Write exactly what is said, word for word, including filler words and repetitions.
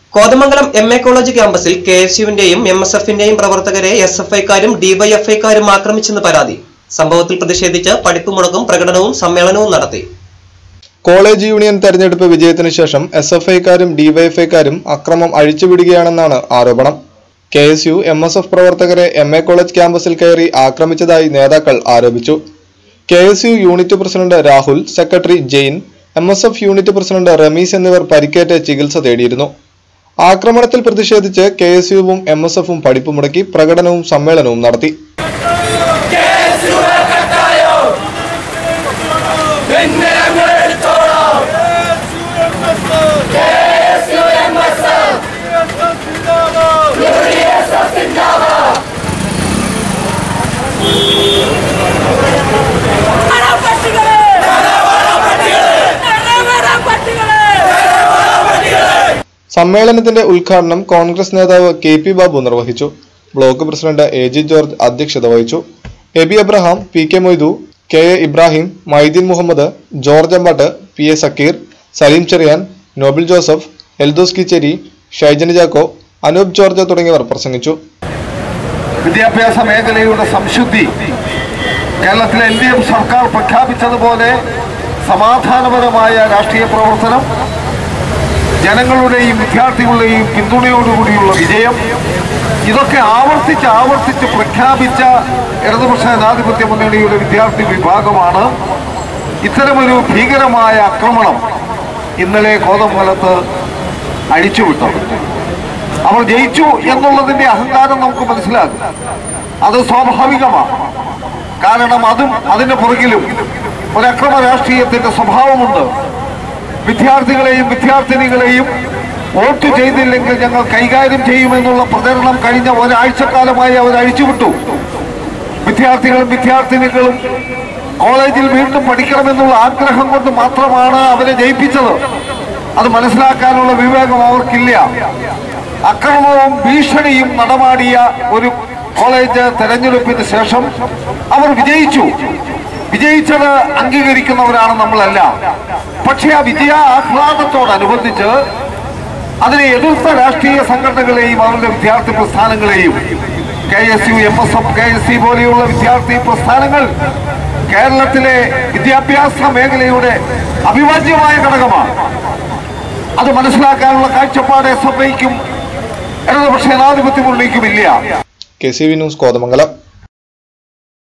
Kothamangalam M A college ക്യാമ്പസിൽ K S യുവിന്റെയും M S എഫിന്റെയും പ്രവർത്തകരെ S F ഐക്കാരും ഡിവൈഎഫ്ഐക്കാരും ആക്രമിച്ചെന്ന് പരാതി. സംഭവത്തിൽ പ്രതിഷേധിച്ച് പഠിപ്പ് മുടക്കും പ്രകടനവും സമ്മേളനവും നടത്തി. കോളേജ് യൂണിയൻ തെരഞ്ഞെടുപ്പ് വിജയത്തിനു ശേഷം എസ് എഫ് ഐക്കാരും ഡിവൈഎഫ്ഐക്കാരും അക്രമം അഴിച്ചുവിടുകയാണെന്നാണ് ആരോപണം. K S U M S F പ്രവർത്തകരെ എം എ കോളേജ് ക്യാമ്പസിൽ കയറി ആക്രമിച്ചതായി നേതാക്കൾ ആരോപിച്ചു. K S U unit president Rahul, secretary Jain, M S F unit president Ramees എന്നിവർ പരിക്കേറ്റ് ചികിത്സ തേടിയിരുന്നു. ആക്രമണത്തിൽ പ്രതിഷേധിച്ച് കെ എസ് യുവും എം എസ് എഫും പഠിപ്പ് മുടക്കി പ്രകടനവും സമ്മേളനവും നടത്തി. സമ്മേളനത്തിന്റെ ഉദ്ഘാടനം കോൺഗ്രസ് നേതാവ് കെ പി ബാബു നിർവഹിച്ചു. Block president A G George അധ്യക്ഷത വഹിച്ചു. AB Abraham, P K Moidu, K A Ibrahim, Maideen Muhammad, George Ambat, P A Zakir, Saleem Cherian, Nobil Joseph, Eldhose Kicheri, Shaijan Chacko, Anoop George തുടങ്ങിയവർ പ്രസംഗിച്ചു. വിദ്യാഭ്യാസ മേഖലയുടെ സംശുദ്ധി കേരളത്തിലെ എൽ ഡി എഫ് സർക്കാർ പ്രഖ്യാപിച്ചതുപോലെ സമാധാനപരമായ രാഷ്ട്രീയ പ്രവർത്തനം, ജനങ്ങളുടെയും വിദ്യാർത്ഥികളുടെയും പിന്തുണയോടുകൂടിയുള്ള വിജയം, ഇതൊക്കെ ആവർത്തിച്ച് ആവർത്തിച്ച് പ്രഖ്യാപിച്ച ഇടതുപക്ഷ ജനാധിപത്യ മുന്നണിയുടെ വിദ്യാർത്ഥി വിഭാഗമാണ് ഇത്തരമൊരു ഭീകരമായ ആക്രമണം ഇന്നലെ കോതമംഗലത്ത് അഴിച്ചുവിട്ടത്. അവർ ജയിച്ചു എന്നുള്ളതിന്റെ അഹങ്കാരം നമുക്ക് മനസ്സിലാകും. അത് സ്വാഭാവികമാണ്. കാരണം അതും അതിന്റെ പുറകിലും ഒരക്രമ രാഷ്ട്രീയത്തിന്റെ സ്വഭാവമുണ്ട്. വിദ്യാർത്ഥികളെയും വിദ്യാർത്ഥിനികളെയും വോട്ട് ചെയ്തില്ലെങ്കിൽ ഞങ്ങൾ കൈകാര്യം ചെയ്യുമെന്നുള്ള പ്രചരണം കഴിഞ്ഞ ഒരാഴ്ചക്കാലമായി അവർ അഴിച്ചുവിട്ടു. വിദ്യാർത്ഥികളും വിദ്യാർത്ഥിനികളും കോളേജിൽ വീണ്ടും പഠിക്കണമെന്നുള്ള ആഗ്രഹം കൊണ്ട് മാത്രമാണ് അവരെ ജയിപ്പിച്ചത്. അത് മനസ്സിലാക്കാനുള്ള വിവേകം അവർക്കില്ല. അക്രമവും ഭീഷണിയും നടമാടിയ ഒരു കോളേജ് തെരഞ്ഞെടുപ്പിന് ശേഷം അവർ വിജയിച്ചു. വിജയിച്ചത് അംഗീകരിക്കുന്നവരാണ് നമ്മളല്ല. പക്ഷേ ആ വിജയ ആഹ്ലാദത്തോടനുബന്ധിച്ച് അതിനെ എതിർത്ത രാഷ്ട്രീയ സംഘടനകളെയും അവരുടെ വിദ്യാർത്ഥി പ്രസ്ഥാനങ്ങളെയും, K S U, M S F, K S C പോലെയുള്ള വിദ്യാർത്ഥി പ്രസ്ഥാനങ്ങൾ കേരളത്തിലെ വിദ്യാഭ്യാസ മേഖലയുടെ അവിഭാജ്യമായ ഘടകമാണ്. അത് മനസ്സിലാക്കാനുള്ള കാഴ്ചപ്പാട് എസ് എഫ് ഐക്കും ഇടതുപക്ഷ ജനാധിപത്യ മുന്നണിക്കും ഇല്ല. K C V news, Kothamangalam.